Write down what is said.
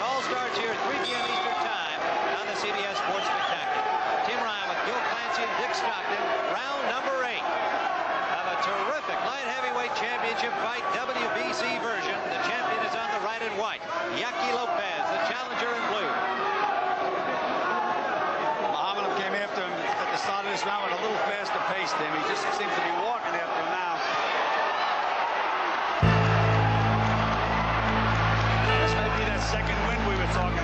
It all starts here at 3 p.m. Eastern Time on the CBS Sports Spectacular. Tim Ryan with Gil Clancy and Dick Stockton. Round number 8 of a terrific light heavyweight championship fight, WBC version. The champion is on the right and white. Yaqui Lopez, the challenger in blue. Muhammad came after him at the start of this round at a little faster pace than him. He just seems to be walking after him now. This may be that second win we were talking